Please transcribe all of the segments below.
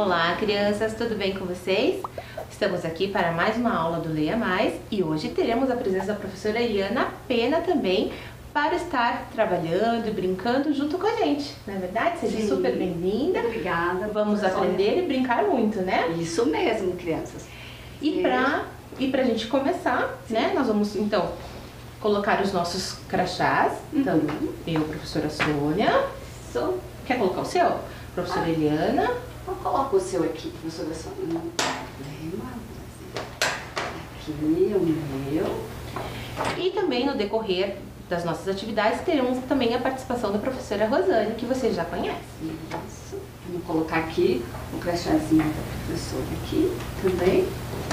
Olá, crianças, tudo bem com vocês? Estamos aqui para mais uma aula do Leia Mais e hoje teremos a presença da professora Eliana Pena também para estar trabalhando e brincando junto com a gente, não é verdade? Seja Sim. super bem-vinda. Obrigada. Vamos aprender e brincar muito, né? Isso mesmo, crianças. E pra gente começar, né, nós vamos então colocar os nossos crachás. Então, eu, professora Sônia. Isso. Quer colocar o seu? Professora Eliana. Eu coloco o seu aqui, professora Sônia. Não tem problema. Aqui, o meu. E também no decorrer das nossas atividades teremos também a participação da professora Rosane, que você já conhece. Isso. Vamos colocar aqui o crachazinho da professora aqui também.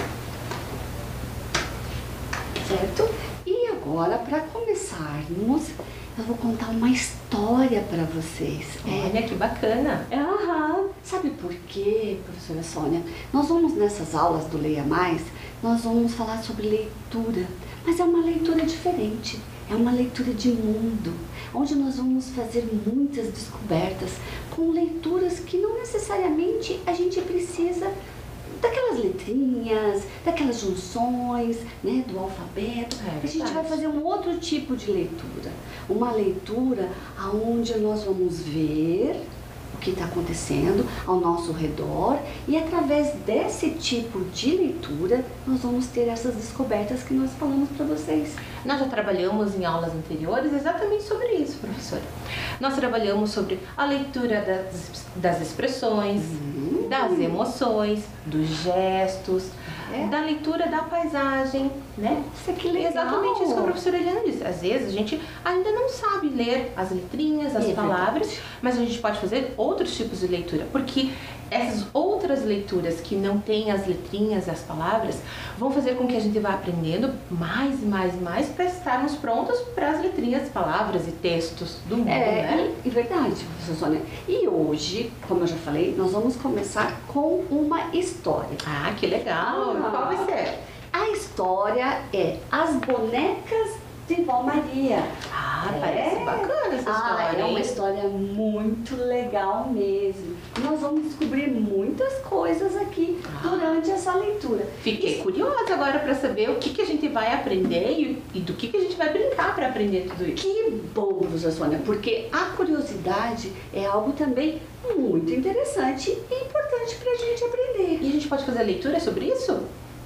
Certo? E agora, para começarmos, eu vou contar uma história para vocês. Olha que bacana! Aham. Sabe por quê, professora Sônia? Nós vamos nessas aulas do Leia Mais, nós vamos falar sobre leitura, mas é uma leitura diferente. É uma leitura de mundo, onde nós vamos fazer muitas descobertas com leituras que não necessariamente a gente precisa daquelas letrinhas, daquelas junções, né, do alfabeto. A gente vai fazer um outro tipo de leitura. Uma leitura onde nós vamos ver o que está acontecendo ao nosso redor e através desse tipo de leitura nós vamos ter essas descobertas que nós falamos para vocês. Nós já trabalhamos em aulas anteriores exatamente sobre isso, professora. Nós trabalhamos sobre a leitura das expressões, das emoções, dos gestos, da leitura da paisagem, né? Isso que legal. Exatamente isso que a professora Eliana disse. Às vezes a gente ainda não sabe ler as letrinhas, as palavras, mas a gente pode fazer outros tipos de leitura, porque essas outras leituras que não têm as letrinhas e as palavras vão fazer com que a gente vá aprendendo mais e mais e mais para estarmos prontos para as letrinhas, palavras e textos do mundo, né? É verdade, professora Sônia. E hoje, como eu já falei, nós vamos começar com uma história. Ah, que legal! Qual vai ser? A história é As Bonecas de Vó Maria. Parece bacana essa história. É uma história muito legal mesmo. Nós vamos descobrir muitas coisas aqui durante essa leitura. Fiquei curiosa agora para saber o que a gente vai aprender e do que a gente vai brincar para aprender tudo isso. Que bom, professora Sônia, porque a curiosidade é algo também muito interessante e importante para a gente aprender. E a gente pode fazer a leitura sobre isso?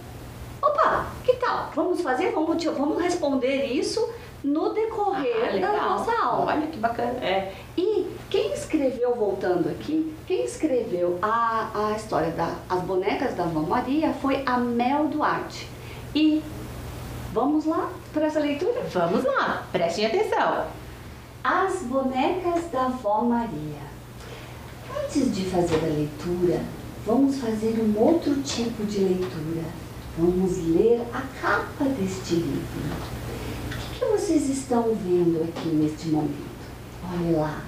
Opa, que tal? Vamos fazer? Vamos responder isso no decorrer da nossa aula. Olha que bacana. E quem escreveu, voltando aqui, quem escreveu a história As Bonecas da Vó Maria foi a Mel Duarte. E vamos lá para essa leitura? Vamos lá, prestem atenção. As Bonecas da Vó Maria. Antes de fazer a leitura, vamos fazer um outro tipo de leitura. Vamos ler a capa deste livro. O que vocês estão vendo aqui neste momento? Olha lá.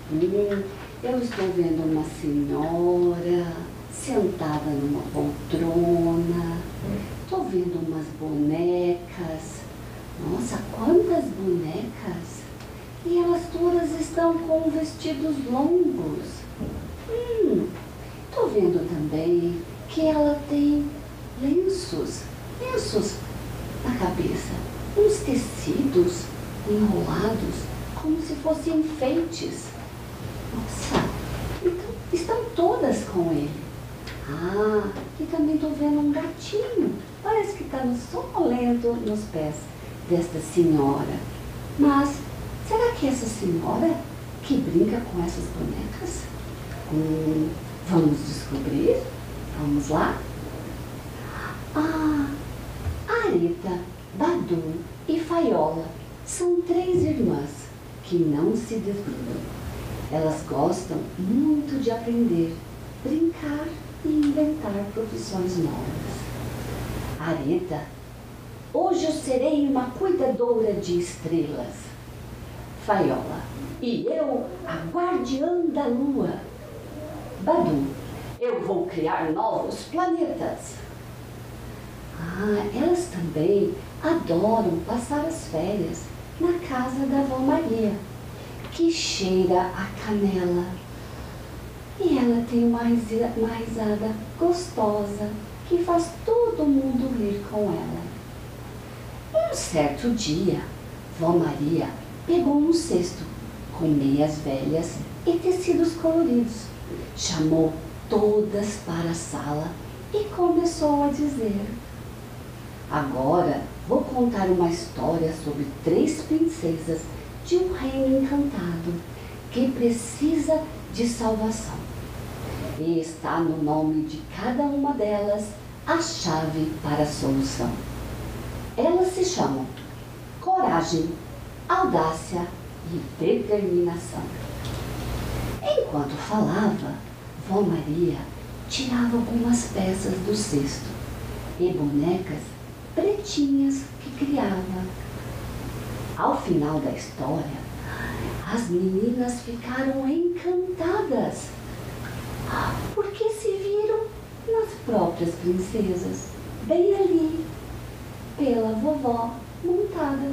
Eu estou vendo uma senhora sentada numa poltrona. Estou vendo umas bonecas. Nossa, quantas bonecas! E elas todas estão com vestidos longos. Estou vendo também que ela tem lenços na cabeça, uns tecidos enrolados como se fossem enfeites. Nossa, então estão todas com ele. E também estou vendo um gatinho, parece que está sonolento nos pés desta senhora. Mas será que essa senhora que brinca com essas bonecas? Vamos descobrir? Vamos lá? Areta, Badu e Faiola são 3 irmãs que não se desgrudam. Elas gostam muito de aprender, brincar e inventar profissões novas. Areta, hoje eu serei uma cuidadora de estrelas. Faiola, e eu a guardiã da lua. Badu, eu vou criar novos planetas. Elas também adoram passar as férias na casa da Vó Maria, que cheira a canela. E ela tem uma risada gostosa que faz todo mundo rir com ela. Um certo dia, Vó Maria pegou um cesto com meias velhas e tecidos coloridos, chamou todas para a sala e começou a dizer: agora vou contar uma história sobre 3 princesas de um reino encantado que precisa de salvação. E está no nome de cada uma delas a chave para a solução. Elas se chamam coragem, audácia e determinação. Enquanto falava, Vó Maria tirava algumas peças do cesto e bonecas pretinhas que criava. Ao final da história, as meninas ficaram encantadas, porque se viram nas próprias princesas, bem ali, pela vovó, montadas.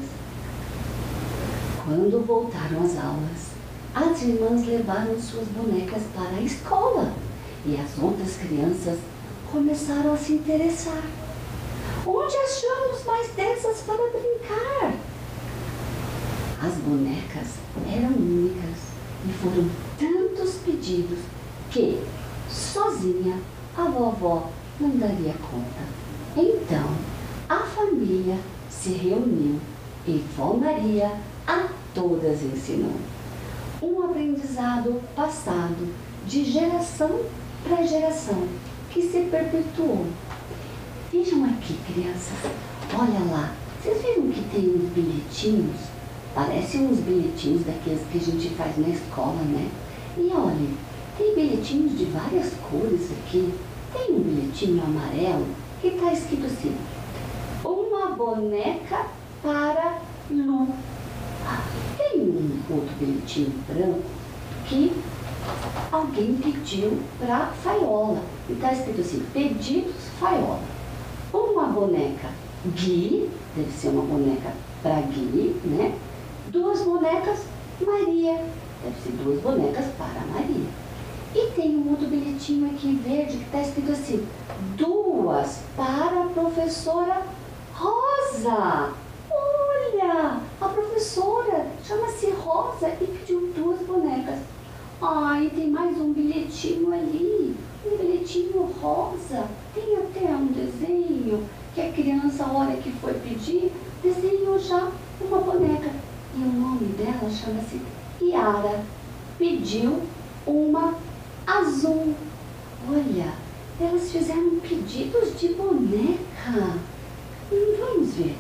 Quando voltaram às aulas, as irmãs levaram suas bonecas para a escola e as outras crianças começaram a se interessar. Onde achamos mais dessas para brincar? As bonecas eram únicas e foram tantos pedidos que, sozinha, a vovó não daria conta. Então, a família se reuniu e Vó Maria a todas ensinou. Um aprendizado passado de geração para geração que se perpetuou. Vejam aqui, crianças, olha lá, vocês viram que tem uns bilhetinhos? Parecem uns bilhetinhos daqueles que a gente faz na escola, né? E olhem, tem bilhetinhos de várias cores aqui. Tem um bilhetinho amarelo que está escrito assim: uma boneca para Lu. Tem um outro bilhetinho branco que alguém pediu para Faiola. E está escrito assim: pedidos Faiola. Uma boneca Gui, deve ser uma boneca para Gui, né? 2 bonecas Maria, deve ser 2 bonecas para Maria. E tem um outro bilhetinho aqui verde que está escrito assim: 2 para a professora Rosa. Olha, a professora chama-se Rosa e pediu 2 bonecas. Ai, tem mais um bilhetinho ali, um bilhetinho rosa. Tem até um desenho que a criança, a hora que foi pedir, desenhou já uma boneca. E o nome dela chama-se Yara. Pediu uma azul. Olha, elas fizeram pedidos de boneca. Vamos ver.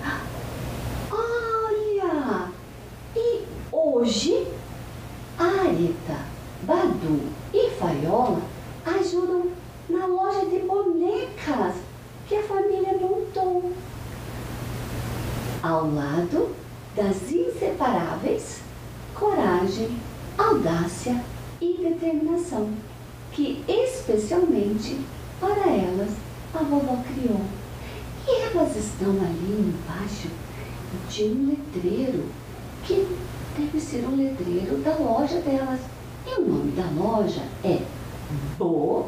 Olha! E hoje, Areta, Badu e Faiola ajudam na loja de bonecas que a família montou. Ao lado das inseparáveis coragem, audácia e determinação, que especialmente para elas a vovó criou. E elas estão ali embaixo de um letreiro, que deve ser o letreiro da loja delas. E o nome da loja é Bonecas.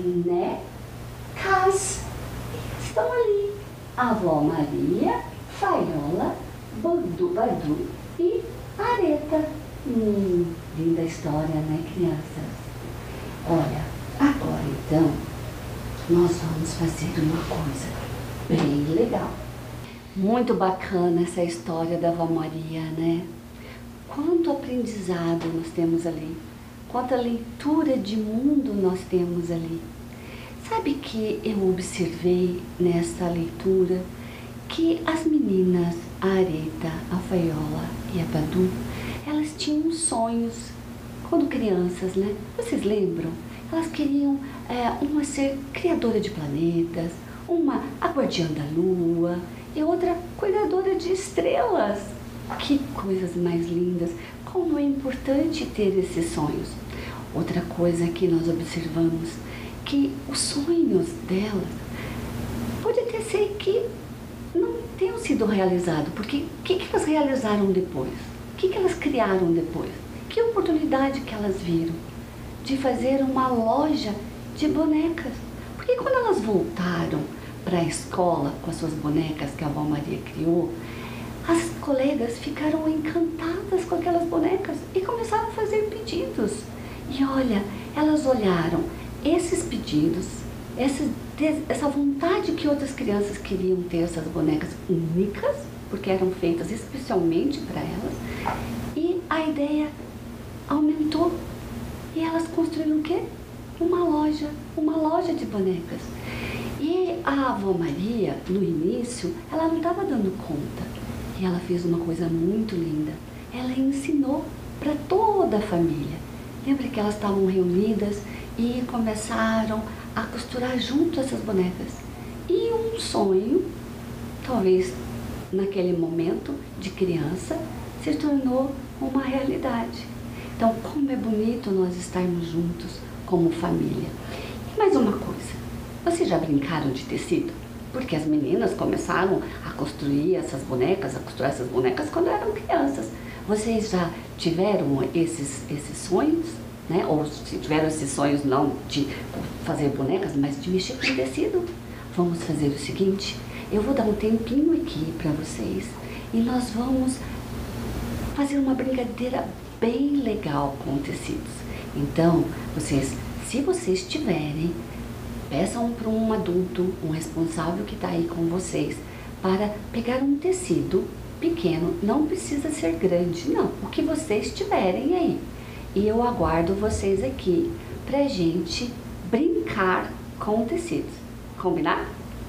Estão ali a Vó Maria, Faiola, Badu e Areta. Linda história, né, crianças? Olha, agora então, nós vamos fazer uma coisa bem legal. Muito bacana essa história da Vó Maria, né? Quanto aprendizado nós temos ali, quanta leitura de mundo nós temos ali. Sabe que eu observei nessa leitura que as meninas, a Areta, a Faiola e a Badu, elas tinham sonhos quando crianças, né? Vocês lembram? Elas queriam uma ser criadora de planetas, uma a guardiã da lua e outra cuidadora de estrelas. Que coisas mais lindas! Como é importante ter esses sonhos. Outra coisa que nós observamos, que os sonhos delas pode até ser que não tenham sido realizados, porque o que elas realizaram depois? O que elas criaram depois? Que oportunidade que elas viram? de fazer uma loja de bonecas. Porque quando elas voltaram para a escola com as suas bonecas que a avó Maria criou, as colegas ficaram encantadas com aquelas bonecas e começaram a fazer pedidos. E olha, elas olharam esses pedidos, essa vontade que outras crianças queriam ter essas bonecas únicas, porque eram feitas especialmente para elas, e a ideia aumentou. E elas construíram o quê? Uma loja de bonecas. E a avó Maria, no início, ela não estava dando conta. E ela fez uma coisa muito linda. Ela ensinou para toda a família. Lembra que elas estavam reunidas e começaram a costurar junto essas bonecas. E um sonho, talvez naquele momento de criança, se tornou uma realidade. Então, como é bonito nós estarmos juntos como família. E mais uma coisa, vocês já brincaram de tecido? Porque as meninas começaram a construir essas bonecas, quando eram crianças. Vocês já tiveram esses sonhos, né? Ou se tiveram esses sonhos não de fazer bonecas, mas de mexer com tecido? Vamos fazer o seguinte, eu vou dar um tempinho aqui para vocês e nós vamos fazer uma brincadeira bem legal com tecidos. Então, se vocês tiverem, peçam para um adulto, um responsável que está aí com vocês, para pegar um tecido pequeno, não precisa ser grande, não, o que vocês tiverem aí. E eu aguardo vocês aqui para gente brincar com tecidos. Combinado?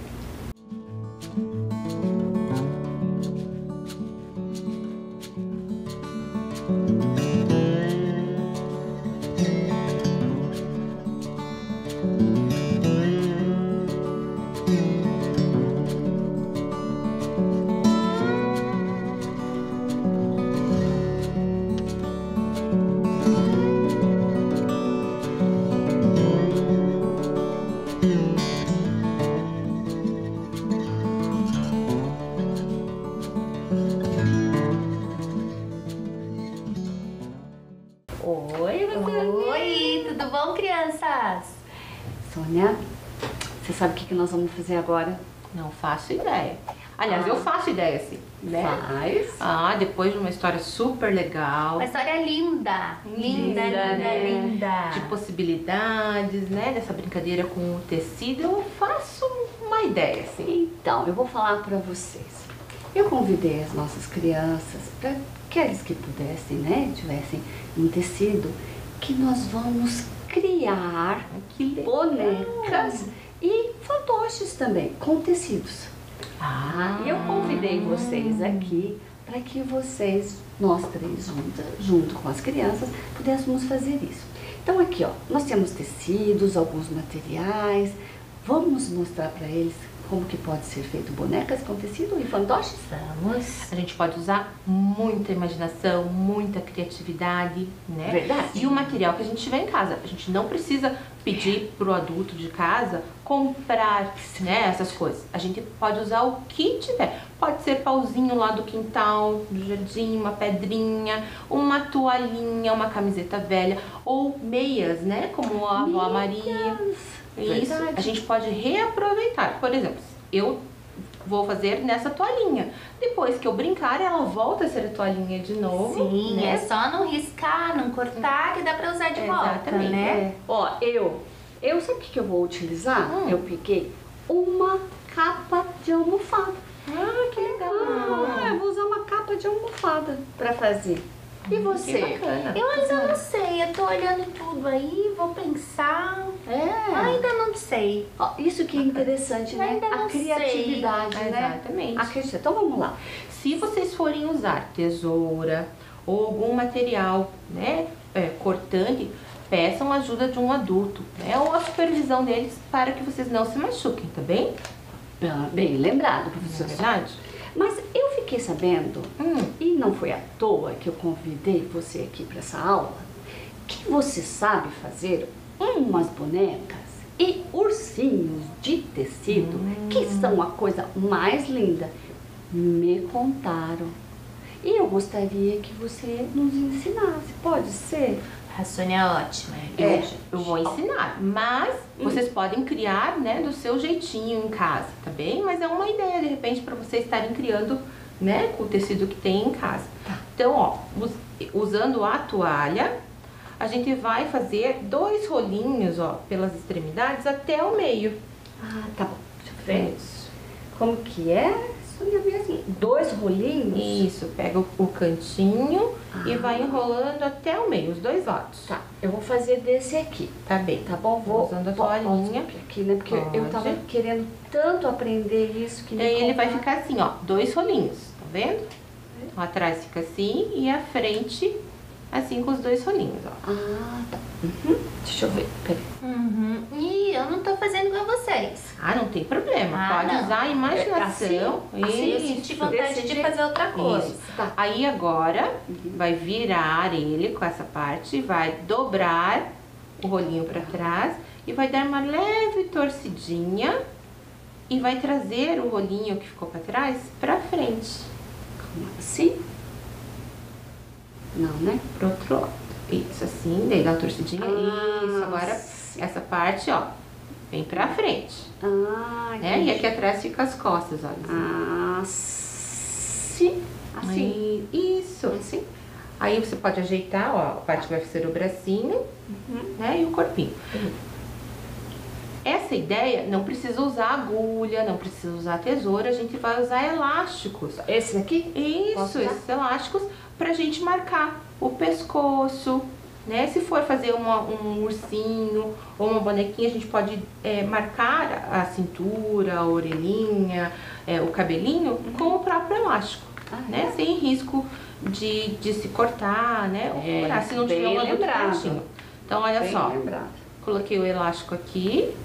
Oi, tudo bom, crianças? Sônia, você sabe o que nós vamos fazer agora? Não faço ideia. Aliás, eu faço ideia, sim. Né? Faz. Depois de uma história super legal. Uma história linda. Linda, né? linda. De possibilidades, né? Dessa brincadeira com o tecido. Eu faço uma ideia, sim. Então, eu vou falar para vocês. Eu convidei as nossas crianças, para aqueles que pudessem, né? Tivessem um tecido, que nós vamos criar bonecas e fantoches também, com tecidos. E eu convidei vocês aqui para que vocês, nós três junto com as crianças, pudéssemos fazer isso. Então aqui, ó, nós temos tecidos, alguns materiais. Vamos mostrar para eles como que pode ser feito bonecas com tecido e fantoches? Vamos. A gente pode usar muita imaginação, muita criatividade, né? Verdade. E o material que a gente tiver em casa. A gente não precisa pedir pro adulto de casa comprar, né, essas coisas. A gente pode usar o que tiver. Pode ser pauzinho lá do quintal, do jardim, uma pedrinha, uma toalhinha, uma camiseta velha ou meias, né? Como a avó Maria. Isso, a gente pode reaproveitar. Por exemplo, eu vou fazer nessa toalhinha. Depois que eu brincar, ela volta a ser a toalhinha de novo. Sim, né? é só não riscar, não cortar, que dá pra usar de volta, Exatamente, né? Ó, eu sabe o que eu vou utilizar? Eu peguei uma capa de almofada. Que legal. Eu vou usar uma capa de almofada para fazer. E você? Que bacana. Eu ainda não sei, eu tô olhando tudo aí, vou pensar. Ainda não sei. Ó, isso que é interessante, né? Ainda A não criatividade, sei. né? Exatamente. Então vamos lá. Se vocês forem usar tesoura ou algum material, né, cortante, peçam a ajuda de um adulto, né, ou a supervisão deles para que vocês não se machuquem, tá bem? Bem lembrado, Não é professora. verdade? Mas eu fiquei sabendo, e não foi à toa que eu convidei você aqui para essa aula, que você sabe fazer umas bonecas e ursinhos de tecido, que são a coisa mais linda. Me contaram. E eu gostaria que você nos ensinasse, pode ser? A Sônia é ótima. Eu vou ensinar, mas vocês podem criar, né, do seu jeitinho em casa, tá bem? Mas é uma ideia, de repente, para vocês estarem criando, né, com o tecido que tem em casa. Então, ó, usando a toalha, a gente vai fazer 2 rolinhos, ó, pelas extremidades até o meio. Ah, tá bom. Deixa eu ver. Isso. Como que é? Sônia, assim, 2 rolinhos? Isso, pega o cantinho e vai enrolando até o meio, os 2 lados. Tá, eu vou fazer desse aqui. Tá bem. Tá bom? Vou usando a toalhinha. aqui, né? Porque eu Pode. tava querendo tanto aprender isso que E me aí ele vai conta- ficar assim, ó, 2 rolinhos, tá vendo? Então, atrás fica assim e a frente assim com os 2 rolinhos, ó. Ah, tá. Deixa eu ver, peraí. Ih, eu não tô fazendo igual vocês. Ah, não tem problema, Ah, pode não. usar a imaginação. Assim eu senti Isso. vontade Desse de jeito. fazer outra coisa. Isso. Tá. Aí agora vai virar ele com essa parte, vai dobrar o rolinho para trás e vai dar uma leve torcidinha e vai trazer o rolinho que ficou para trás para frente, Como assim? Não, né? pro outro lado. Isso assim, daí dá uma torcidinha. Isso, agora sim. essa parte, ó, vem para frente, Ah, né? E entendi. aqui atrás fica as costas, olha. Ah, sim. Assim. Aí, isso. Assim. Aí você pode ajeitar, ó, a parte que vai ser o bracinho, né, e o corpinho. Essa ideia não precisa usar agulha, não precisa usar tesoura, a gente vai usar elásticos. Esse daqui? Posso Isso, usar? esses elásticos pra gente marcar o pescoço, né? Se for fazer um ursinho ou uma bonequinha, a gente pode marcar a cintura, a orelhinha, o cabelinho com o próprio elástico, né? Sem risco de se cortar, né? Ou furar, se não tiver bem um adulto lembrado. pertinho. Então, olha Bem só, lembrado. coloquei o elástico aqui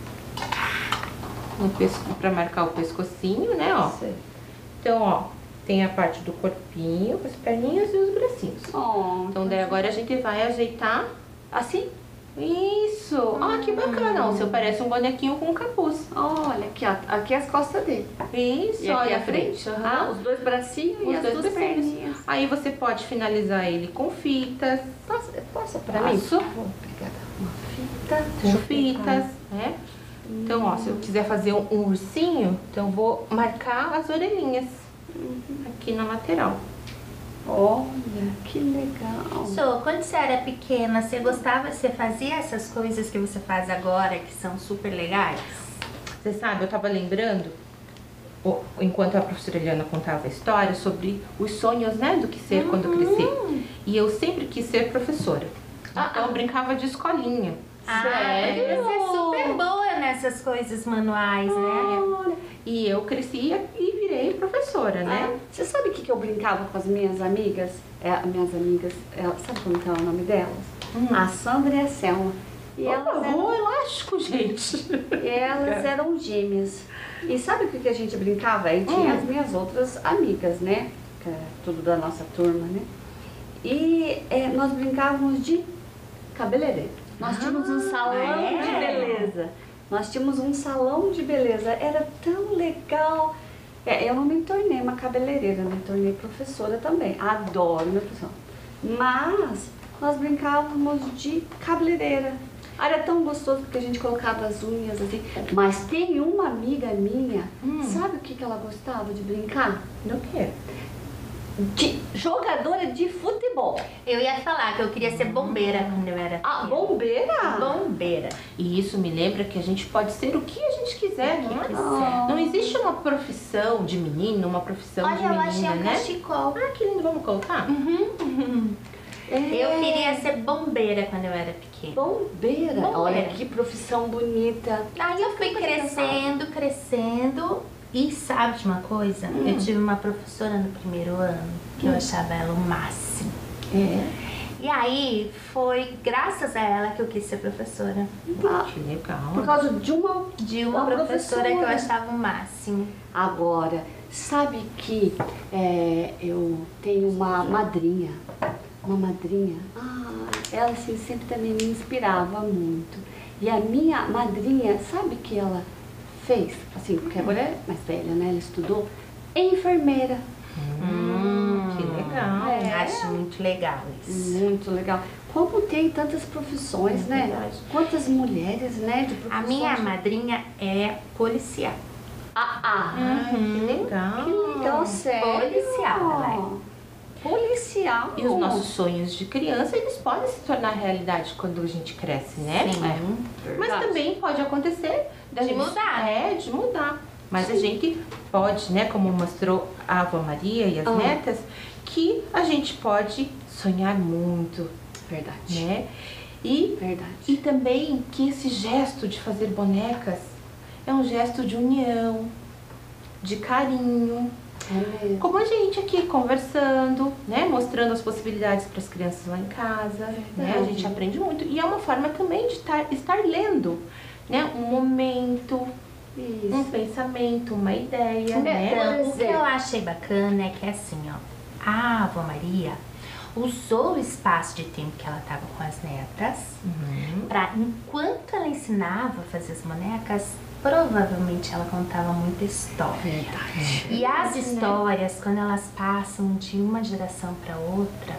no para marcar o pescocinho, né? Ó. Sei. Então, ó, tem a parte do corpinho, com as perninhas e os bracinhos. Oh, Então, daí agora a gente vai ajeitar. assim? Isso! Ah, que bacana! O seu parece um bonequinho com capuz. Olha, aqui, ó. Aqui as costas dele. Isso, E aqui olha a frente. aham. Ah, os 2 bracinhos e Os as 2 duas bracinhos. perninhas. Aí você pode finalizar ele com fitas, Posso pra mim? Passo. Obrigada. Uma fita. com fitas, né? Então, ó, se eu quiser fazer um ursinho, então eu vou marcar as orelhinhas aqui na lateral. Olha, que legal. Sô, quando você era pequena, você gostava, você fazia essas coisas que você faz agora, que são super legais? Você sabe, eu tava lembrando, enquanto a professora Eliana contava a história, sobre os sonhos, né, do que ser quando eu crescer. E eu sempre quis ser professora. Então eu brincava de escolinha. Sério? Você é super boa nessas coisas manuais, né? Olha. E eu cresci e virei professora, né? Você sabe o que eu brincava com as minhas amigas? Sabe como que é o nome delas? A Sandra e a Selma. E elas eram, elástico, gente. eram gêmeas. E sabe o que a gente brincava? Aí tinha as minhas outras amigas, né? Que era tudo da nossa turma, né? E nós brincávamos de cabeleireiro. Nós tínhamos um salão de beleza. Nós tínhamos um salão de beleza. Era tão legal. Eu não me tornei uma cabeleireira, me tornei professora também. Adoro minha profissão. Mas nós brincávamos de cabeleireira. Era tão gostoso porque a gente colocava as unhas assim. Mas tem uma amiga minha, sabe o que ela gostava de brincar? Do quê? De jogadora de futebol. Eu ia falar que eu queria ser bombeira quando eu era A pequena. bombeira? Bombeira. E isso me lembra que a gente pode ser o que a gente quiser, não é? Ah. Não existe uma profissão de menino, uma profissão de Olha, eu achei menina, um né? cachecol. Ah, que lindo, vamos colocar? Eu queria ser bombeira quando eu era pequena. Bombeira. Bombeira. Olha que profissão bonita. Aí eu fui crescendo e sabe de uma coisa? Eu tive uma professora no primeiro ano que eu achava ela o máximo. E aí foi graças a ela que eu quis ser professora. Que legal. Por causa de uma... De uma professora que eu achava o máximo. Agora, sabe que eu tenho uma madrinha. Uma madrinha. Ela assim, sempre também me inspirava muito. E a minha madrinha, sabe o que ela fez? Assim, porque agora é mais velha, né? Ela estudou enfermeira. Que legal. Acho muito legal isso. Muito legal. Como tem tantas profissões, né? Verdade. Quantas mulheres, né, de profissões. A minha madrinha é policial. Que legal. Que legal, sério. Policial, ela é. Policial. E os nossos sonhos de criança, eles podem se tornar realidade quando a gente cresce, né? Sim. Mas Verdade. também pode acontecer da De gente, mudar. de mudar. Mas a gente pode, né, como mostrou a avó Maria e as netas, que a gente pode sonhar muito, Verdade. né? E Verdade. também que esse gesto de fazer bonecas é um gesto de união, de carinho. É mesmo. Como a gente aqui conversando, né? Mostrando as possibilidades para as crianças lá em casa. Né? A gente aprende muito. E é uma forma também de estar lendo, né? Um momento, um Isso. pensamento, uma ideia, né? Então, o que exemplo. eu achei bacana é que assim, ó, a avó Maria usou o espaço de tempo que ela estava com as netas para, enquanto ela ensinava a fazer as bonecas, provavelmente ela contava muita história. Verdade. E as histórias, quando elas passam de uma geração para outra,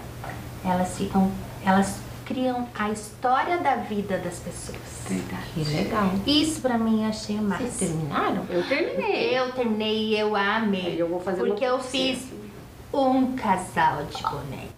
elas criam a história da vida das pessoas. Verdade. Que legal. Isso pra mim eu achei o Vocês máximo. terminaram? Eu terminei. Eu terminei e eu amei. Eu vou fazer porque uma eu pra você. fiz um casal de bonecos.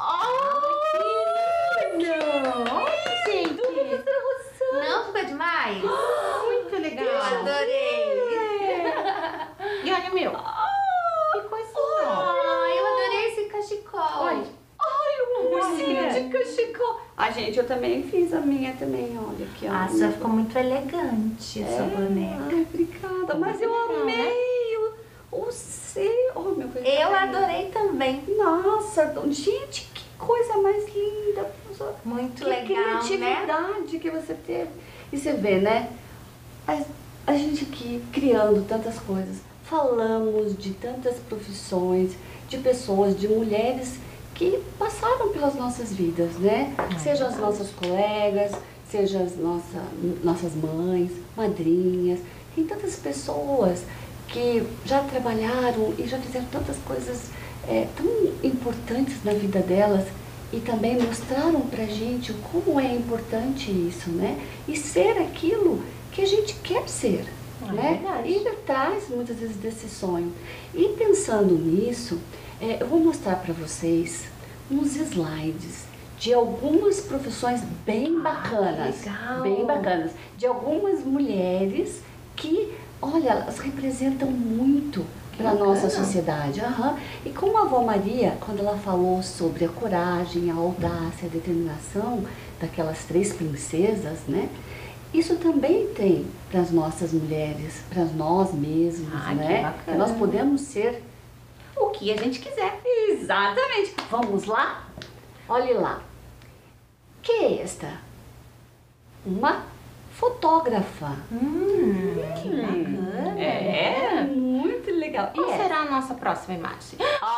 Gente, Não ficou demais? muito legal. Eu adorei. E olha o meu. Que coisa legal. Ai, eu adorei esse cachecol. Olha. Um ursinho de cachecol. Gente, eu também fiz a minha também, olha aqui, ó. A sua ficou muito elegante, a sua boneca. Ai, obrigada. Mas eu amei o seu. Oh, meu Deus. Eu adorei também. Nossa, gente, que coisa mais linda, professora. Muito Que legal, né? criatividade que você teve. E você vê, né? A gente aqui criando tantas coisas, falamos de tantas profissões, de pessoas, de mulheres que passaram pelas nossas vidas, né? Seja as nossas colegas, seja as nossas mães, madrinhas. Tem tantas pessoas que já trabalharam e já fizeram tantas coisas tão importantes na vida delas e também mostraram pra gente como é importante isso, né? E ser aquilo que a gente quer ser, né? verdade. Ir atrás, muitas vezes, desse sonho. E pensando nisso, eu vou mostrar pra vocês uns slides de algumas profissões bem bacanas, legal. bem bacanas, de algumas mulheres que, olha, elas representam muito para a nossa sociedade. E como a avó Maria, quando ela falou sobre a coragem, a audácia, a determinação daquelas 3 princesas, né? Isso também tem para as nossas mulheres, para nós mesmos, Ai, que né? bacana. Nós podemos ser O que a gente quiser. exatamente. Vamos lá? Olhe lá. Que é esta? Uma fotógrafa. Que bacana. É muito legal. Qual E será a nossa próxima imagem?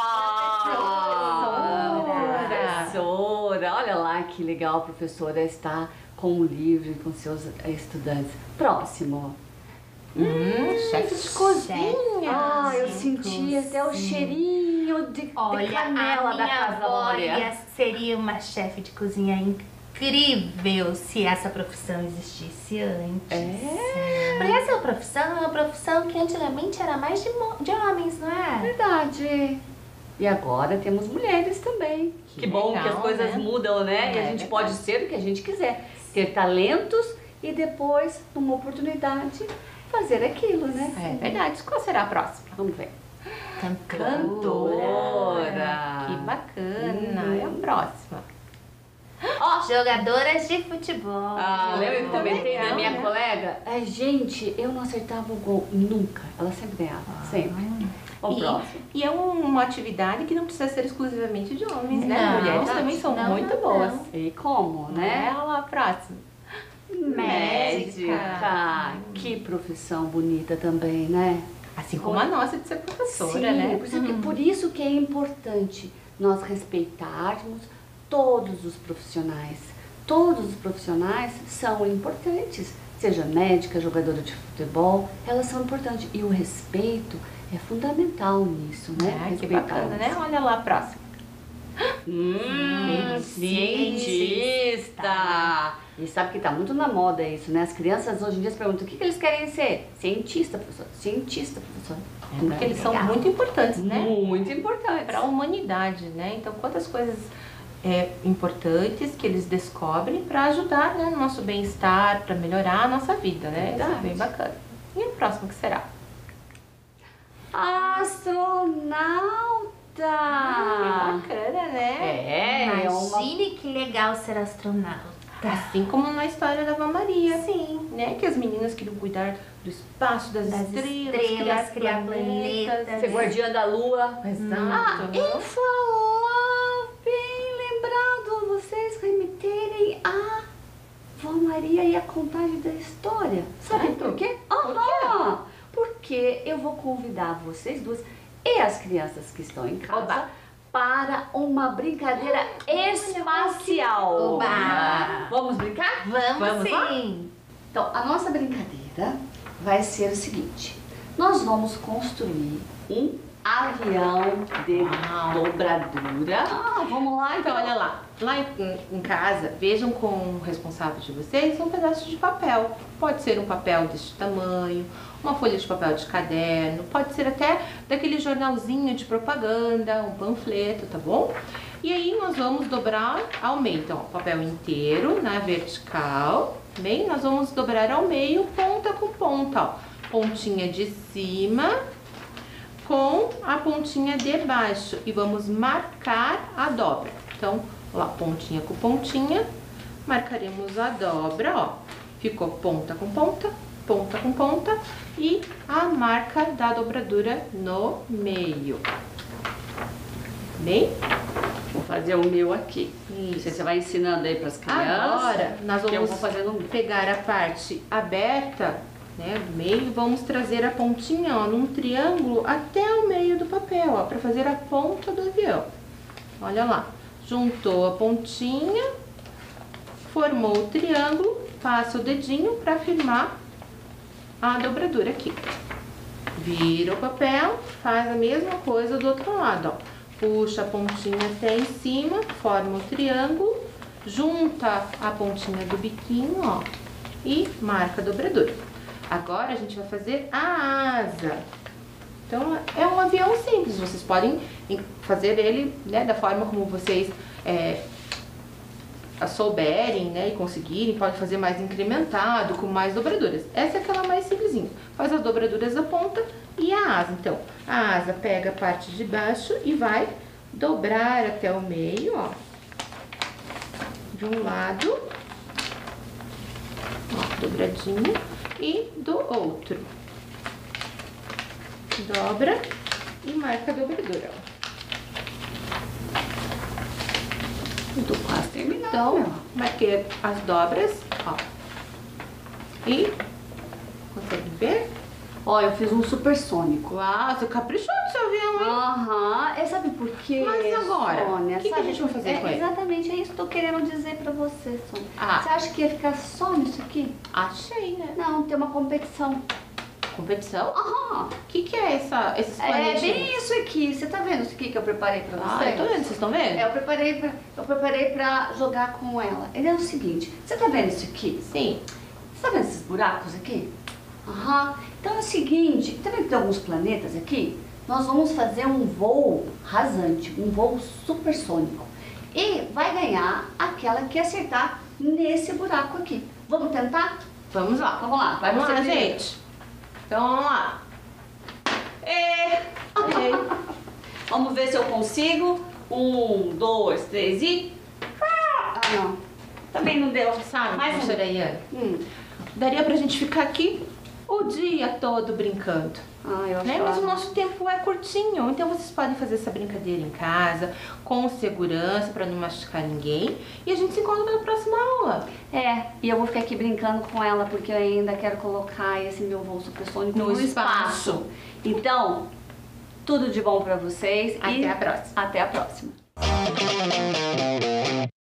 Professora, olha lá que legal, a professora está com o livro com seus estudantes. Próximo. Chefe de cozinha. Eu senti até o cheirinho de Olha, canela a da minha casa da avó Maria. seria uma chefe de cozinha incrível se essa profissão existisse antes. Porque essa profissão é uma profissão que antigamente era mais de homens, não é? Verdade. E agora temos mulheres também. Que bom legal, que as coisas né? mudam, né? E a gente verdade. pode ser o que a gente quiser. Ter talentos e depois, numa oportunidade, fazer aquilo, né? É verdade. Qual será a próxima? Vamos ver. Cantora. Cantora. Que bacana. É a próxima. Jogadoras de futebol. Lembra que eu comentei legal, da minha né? colega? Gente, eu não acertava o gol nunca. Ela sempre ganhava, sempre. O próximo. E é uma atividade que não precisa ser exclusivamente de homens, né? Não, Mulheres também são não, muito não, boas. não. E como, né? Olha lá a próxima. Médica. Que profissão bonita também, né? Assim como a nossa de ser professora, Sim, né? por isso que é importante nós respeitarmos todos os profissionais. Todos os profissionais são importantes. Seja médica, jogadora de futebol, elas são importantes. E o respeito é fundamental nisso, né? Que Respeitá-las. bacana, né? Olha lá a próxima. Cientista! E sabe que tá muito na moda isso, né? As crianças hoje em dia se perguntam o que eles querem ser? Cientista, professor. Cientista, professor. Porque eles são muito importantes, né? Muito importantes. Para a humanidade, né? Então, quantas coisas importantes que eles descobrem para ajudar, né, no nosso bem-estar, para melhorar a nossa vida, né? Isso é bem bacana. E o próximo que será? Astronauta! Que bacana, né? Imagine que legal ser astronauta. Assim como na história da Ava Maria. Sim. Né? Que as meninas queriam cuidar do espaço, das estrelas, criar planetas. Ser guardiã da lua. Exato. E falar, bem lembrado, vocês remeterem a Ava Maria e a contagem da história. Sabe Certo. por quê? Porque eu vou convidar vocês duas e as crianças que estão em casa Oba. para uma brincadeira espacial. Oba. Vamos brincar? Vamos lá? sim. Então, a nossa brincadeira vai ser o seguinte. Nós vamos construir um avião de dobradura. Vamos lá, Então, olha lá. Lá em casa, vejam com o responsável de vocês um pedaço de papel. Pode ser um papel desse tamanho, uma folha de papel de caderno, pode ser até daquele jornalzinho de propaganda, um panfleto, tá bom? E aí nós vamos dobrar ao meio. Então, o papel inteiro na vertical, bem? Nós vamos dobrar ao meio, ponta com ponta, ó. Pontinha de cima com a pontinha de baixo e vamos marcar a dobra. Então, lá, pontinha com pontinha, marcaremos a dobra, ó. Ficou ponta com ponta, ponta com ponta e a marca da dobradura no meio. Bem? Vou fazer o meu aqui. Isso. Você vai ensinando aí para as crianças. Agora, nós que eu vamos vou fazer no meu. pegar a parte aberta, né, do meio, e vamos trazer a pontinha, ó, num triângulo até o meio do papel, ó, para fazer a ponta do avião. Olha lá, juntou a pontinha, formou o triângulo, passa o dedinho para firmar a dobradura aqui. Vira o papel, faz a mesma coisa do outro lado, ó. Puxa a pontinha até em cima, forma o triângulo, junta a pontinha do biquinho, ó, e marca a dobradura. Agora a gente vai fazer a asa. Então é um avião simples, vocês podem fazer ele, né, da forma como vocês souberem, né, e conseguirem. Pode fazer mais incrementado, com mais dobraduras. Essa é aquela mais simplesinha. Faz as dobraduras da ponta e a asa. Então, a asa pega a parte de baixo e vai dobrar até o meio, ó. De um lado, ó, dobradinho, e do outro. Dobra e marca a dobradura, ó. Tô quase terminando. Então, marquei as dobras, ó. E, consegue ver? Ó, eu fiz um supersônico. Uau, você caprichou no seu avião, hein? Aham. Sabe por quê, Mas agora, Sônia? o que a gente vai fazer com ele? Exatamente, é isso que eu tô querendo dizer pra você, Sônia. Ah. Você acha que ia ficar só nisso aqui? Achei, né? Não, tem uma competição. Competição? Aham. O que é esses É planetinhos? bem isso aqui. Você tá vendo isso aqui que eu preparei pra Ah, vocês? eu tô vendo, vocês estão vendo? Eu preparei pra jogar com ela. Ele é o seguinte, você tá vendo isso aqui? Sim. Você tá vendo esses buracos aqui? Aham. Então é o seguinte, tá vendo que tem alguns planetas aqui? Nós vamos fazer um voo rasante, um voo supersônico. E vai ganhar aquela que acertar nesse buraco aqui. Vamos tentar? Vamos lá. Vamos lá. Vai Vamos você lá, primeiro. gente. Então, vamos lá. Vamos ver se eu consigo. 1, 2, 3 e... Ah, não. Também não deu. Sabe, Mais um. professora Iane? Daria pra gente ficar aqui o dia todo brincando. Eu acho Né? que Mas o ela- nosso tempo é curtinho, então vocês podem fazer essa brincadeira em casa, com segurança, para não machucar ninguém. E a gente se encontra na próxima aula. E eu vou ficar aqui brincando com ela, porque eu ainda quero colocar esse meu voo supersônico No no espaço. Então, tudo de bom pra vocês. Até e a próxima. Até a próxima.